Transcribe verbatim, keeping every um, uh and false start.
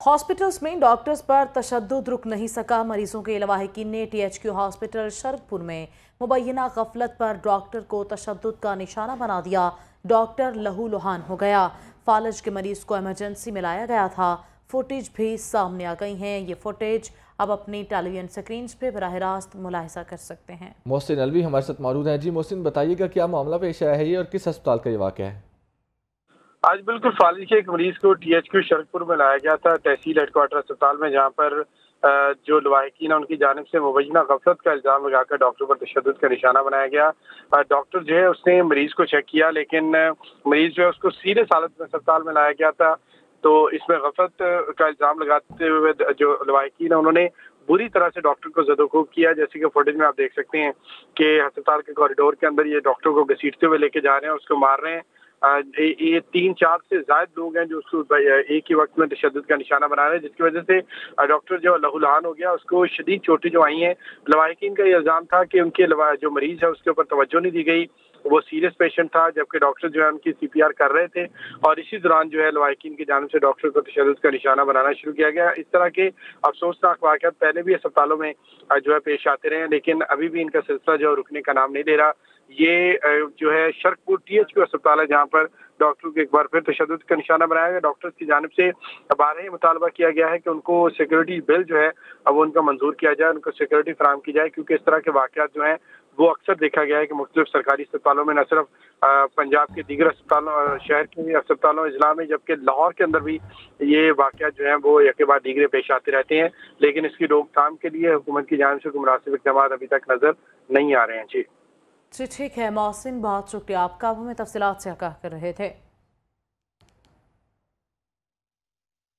Hospitals में doctors पर तशद्दुद रुक नहीं सका। मरीजों के लवाहिकीन ने T H Q hospital Sharadpur में मुबैना गफलत पर डॉक्टर को तशद्दुद का निशाना बना दिया। डॉक्टर लहू लुहान हो गया। फालज के मरीज को इमरजेंसी में लाया गया था। फुटेज भी सामने आ गई हैं। ये फुटेज अब अपनी टेलीविजन स्क्रीन पे बराह रास्त मुलाहिजा कर सकते हैं। मोहसिन अलवी हमारे साथ मौजूद हैं। जी मोहसिन, बताइएगा क्या मामला पेश आया है ये और किस अस्पताल का ये वाक़या है? आज बिल्कुल फालिज के एक मरीज को टी एच क्यू शरदपुर में लाया गया था, तहसील हेडक्वार्टर अस्पताल में, जहां पर जो लवाहिकीन है उनकी जानिब से मुबैना गफलत का इल्ज़ाम लगाकर डॉक्टर पर तशद्दुद का निशाना बनाया गया। डॉक्टर जो है उसने मरीज को चेक किया, लेकिन मरीज जो है उसको सीरियस हालत में अस्पताल में लाया गया था। तो इसमें गफलत का इल्ज़ाम लगाते हुए जो लवाहिकीन है उन्होंने बुरी तरह से डॉक्टर को ज़दोखूब किया। जैसे कि फुटेज में आप देख सकते हैं कि अस्पताल के कॉरिडोर के अंदर ये डॉक्टर को घसीटते हुए लेके जा रहे हैं, उसको मार रहे हैं। ये तीन चार से ज्यादा लोग हैं जो उसको एक ही वक्त में तशद्दुद का निशाना बना रहे हैं, जिसकी वजह से डॉक्टर जो लहूलुहान हो गया, उसको शदीद चोटें जो आई हैं। लवाहिकीन का ये इल्ज़ाम था कि उनके जो मरीज है उसके ऊपर तवज्जो नहीं दी गई, वो सीरियस पेशेंट था, जबकि डॉक्टर जो है उनकी सी पी आर कर रहे थे। और इसी दौरान जो है लवाहिकीन की जानिब से डॉक्टर को तशद्दुद का निशाना बनाना शुरू किया गया। इस तरह के अफसोसनाक वाक़यात पहले भी अस्पतालों में जो है पेश आते रहे हैं, लेकिन अभी भी इनका सिलसिला जो है रुकने का नाम नहीं ले रहा। ये जो है शरदपुर टी एच क्यू अस्पताल है, जहाँ पर डॉक्टर को एक बार फिर तशद्दुद का निशाना बनाया गया। डॉक्टर्स की जानिब से बारह मुतालबा किया गया है कि उनको सिक्योरिटी बिल जो है अब उनका मंजूर किया जाए, उनको सिक्योरिटी फराहम की जाए, क्योंकि इस तरह के वाक़यात जो हैं वो अक्सर देखा गया है कि मुख्तलिफ सरकारी अस्पतालों में, न सिर्फ पंजाब के दीगर अस्पतालों और शहर के अस्पतालों इजला में, जबकि लाहौर के अंदर भी ये वाक़यात जो हैं वो एक के बाद दीगरे पेश आते रहते हैं, लेकिन इसकी रोकथाम के लिए हुकूमत की जानिब से कोई मुनासिब इक़दाम अभी तक नजर नहीं आ रहे हैं। जी जी ठीक है मोहसिन, बहुत शुक्रिया आपका, हमें तफसीलात से आगाह कर रहे थे।